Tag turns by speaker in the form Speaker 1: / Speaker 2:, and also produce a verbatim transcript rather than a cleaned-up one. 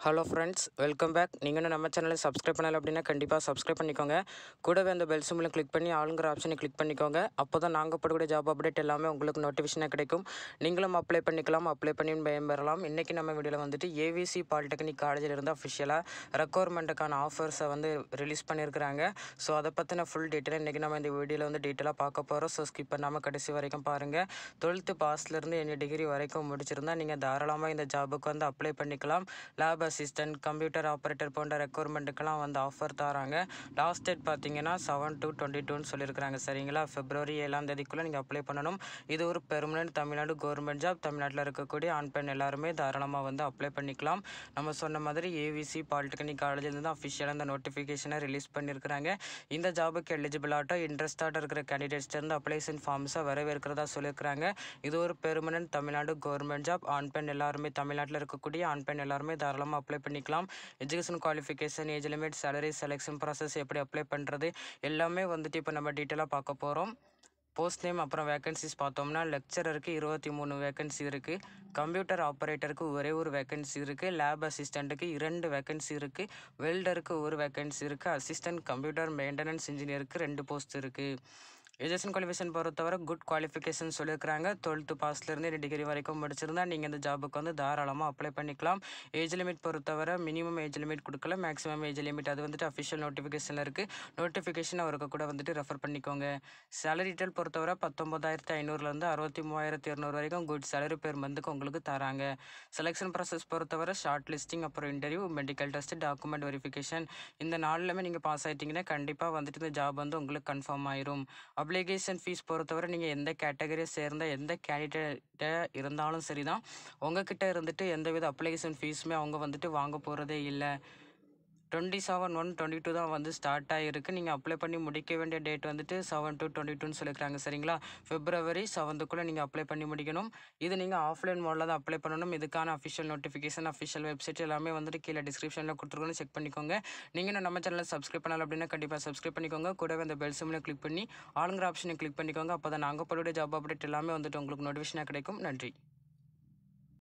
Speaker 1: Hello friends, welcome back. நீங்கள் இன்னும் நம்ம சேனலை சப்ஸ்கிரைப் பண்ணலை அப்படின்னா கண்டிப்பாக சப்ஸ்கிரைப் பண்ணிக்கோங்க. கூடவே அந்த பெல் சிம்பிளை கிளிக் பண்ணி ஆளுங்கிற ஆப்ஷனை கிளிக் பண்ணிக்கோங்க. அப்போ தான் நாங்கள் போடக்கூடிய ஜாப் அப்டேட் எல்லாமே உங்களுக்கு நோட்டிஃபிகேஷனாக கிடைக்கும். நீங்களும் அப்ளை பண்ணிக்கலாம், அப்ளை பண்ணி பயன்பெறலாம். இன்றைக்கி நம்ம வீடியோவில் வந்துட்டு ஏவிசி பாலிடெக்னிக் காலேஜில் இருந்து அஃபிஷியலாக ரெக்குவயர்மெண்ட்டுக்கான ஆஃபர்ஸை வந்து ரிலீஸ் பண்ணியிருக்கிறாங்க. ஸோ அதை பற்றின ஃபுல் டீட்டெயில் இன்றைக்கி நம்ம இந்த வீடியோவில் வந்து டீட்டெயிலாக பார்க்க போகிறோம். ஸோ ஸ்கிப் பண்ணாமல் கடைசி வரைக்கும் பாருங்கள். டுவெல்த்து பாஸ்லேருந்து என்ன டிகிரி வரைக்கும் முடிச்சிருந்தால் நீங்கள் தாராளமாக இந்த ஜாபுக்கு வந்து அப்ளை பண்ணிக்கலாம். லேப் அசிஸ்டன்ட், கம்ப்யூட்டர் ஆப்ரேட்டர் போன்ற ரெக்குவயர்மெண்ட்டுக்கெல்லாம் வந்து ஆஃபர் தராங்க. லாஸ்ட் டேட் பார்த்தீங்கன்னா செவன் டு டுவெண்ட்டி டூன்னு சொல்லியிருக்கிறாங்க. சரிங்களா, பிப்ரவரி ஏழாம் தேதிக்குள்ளே நீங்கள் அப்ளை பண்ணணும். இது ஒரு பெர்மனன்ட் தமிழ்நாடு கவர்மெண்ட் ஜாப். தமிழ்நாட்டில் இருக்கக்கூடிய ஆண் பெண் எல்லாருமே தாராளமாக வந்து அப்ளை பண்ணிக்கலாம். நம்ம சொன்ன மாதிரி ஏவிசி பாலிடெக்னிக் காலேஜில் தான் அஃபிஷியலாக இந்த நோட்டிஃபிகேஷனை ரிலீஸ் பண்ணியிருக்கிறாங்க. இந்த ஜாபுக்கு எலிஜிபிளாட்டோ இன்ட்ரெஸ்டாக இருக்கிற கேண்டிடேட்ஸ்லேருந்து அப்ளைசன் ஃபார்ம்ஸை வரவேற்கிறதா சொல்லியிருக்கிறாங்க. இது ஒரு பெர்மனன்ட் தமிழ்நாடு கவர்மெண்ட் ஜாப். ஆண் பெண் எல்லாருமே தமிழ்நாட்டில் இருக்கக்கூடிய ஆண் பெண் எல்லாருமே தாராளமாக அப்ளை பண்ணிக்கலாம். Education qualification, age limit, salary, selection process, எப்படி அப்ளை பண்ணுறது எல்லாமே வந்துட்டு இப்போ நம்ம டீட்டெயிலாக பார்க்க போகிறோம். போஸ்ட் நேம் அப்புறம் வேகன்சிஸ் பார்த்தோம்னா லெக்சரருக்கு இருபத்தி மூணு வேகன்சி இருக்குது. கம்ப்யூட்டர் ஆப்ரேட்டருக்கு ஒரே ஒரு வேகன்சி இருக்குது. லேப் அசிஸ்டண்ட்டுக்கு இரண்டு வேகன்சி இருக்குது. வெல்டருக்கு ஒரு வேகன்சி இருக்குது. அசிஸ்டன்ட் கம்ப்யூட்டர் மெயின்டெனன்ஸ் இன்ஜினியருக்கு ரெண்டு போஸ்ட் இருக்குது. எஜுகேஷன் குவாலிஃபிகேஷன் பொறுத்தவரை குட் குவாலிஃபிகேஷன் சொல்லியிருக்கிறாங்க. டுவெல்த்து பாஸ்லேருந்து டிகிரி வரைக்கும் முடிச்சிருந்தா நீங்கள் இந்த ஜாபுக்கு வந்து தாராளமாக அப்ளை பண்ணிக்கலாம். ஏஜ் லிமிட் பொறுத்தவரை மினிமம் ஏஜ் லிமிட் கொடுக்கல, மேக்ஸிமம் ஏஜ் லிமிட் அது வந்துட்டு அஃபிஷியல் நோட்டிஃபிகேஷனில் இருக்குது. நோட்டிஃபிகேஷன் அவருக்கு கூட வந்துட்டு ரெஃபர் பண்ணிக்கோங்க. சேலரி டீட்டெயில் பொறுத்தவரை பத்தொம்பதாயிரத்தி ஐநூறுலேருந்து அறுபத்தி மூவாயிரத்தி இரநூறு வரைக்கும் குட் சேலரி பேர் மந்த்துக்கு உங்களுக்கு தராங்க. செலெக்ஷன் ப்ராசஸ் பொறுத்தவரை ஷார்ட் லிஸ்டிங், அப்புறம் interview, medical test, document verification, இந்த நாலுமே நீங்கள் பாஸ் ஆகிட்டிங்கன்னா கண்டிப்பாக வந்துட்டு இந்த ஜாப் வந்து உங்களுக்கு கன்ஃபார்ம் ஆயிரும். அப்ளிகேஷன் ஃபீஸ் பொறுத்தவரை நீங்கள் எந்த கேட்டகரியை சேர்ந்த எந்த கேண்டிடேட்டாக இருந்தாலும் சரி தான், உங்ககிட்ட இருந்துட்டு எந்தவித அப்ளிகேஷன் ஃபீஸுமே அவங்க வந்துட்டு வாங்க போகிறதே இல்லை. Twenty seven one twenty two தான் வந்து ஸ்டார்ட் ஆகிருக்கு. நீங்கள் அப்ளை பண்ணி முடிக்க வேண்டிய டேட் வந்துட்டு செவன் டு டுவெண்ட்டி டூன்னு சொல்லியிருக்காங்க. சரிங்களா, பிப்ரவரி செவன்த்துக்குள்ளே நீங்கள் அப்ளை பண்ணி முடிக்கணும். இது நீங்கள் ஆஃப்லைன் மோடில் தான் அப்ளை பண்ணணும். இதுக்கான அஃபிஷியல் நோட்டிஃபிகேஷன், அஃபிஷியல் வெப்சைட் எல்லாமே வந்துட்டு கீழே டிஸ்கிரிப்ஷனில் கொடுத்துருக்கோன்னு செக் பண்ணிக்கோங்க. நீங்கள் நம்ம சேனலில் சப்ஸ்கிரைப் பண்ணலாம் அப்படின்னா கண்டிப்பாக சப்ஸ்கிரைப் பண்ணிக்கோங்க. கூடவே அந்த பெல் சிம்பிளை கிளிக் பண்ணி ஆளுங்கிற ஆப்ஷனை கிளிக் பண்ணிக்கோங்க. அப்போ தான் நாங்கள் போடக்கூடிய ஜாப் அப்டேட் எல்லாமே வந்துட்டு உங்களுக்கு நோட்டிஃபிகேஷனாக கிடைக்கும். நன்றி.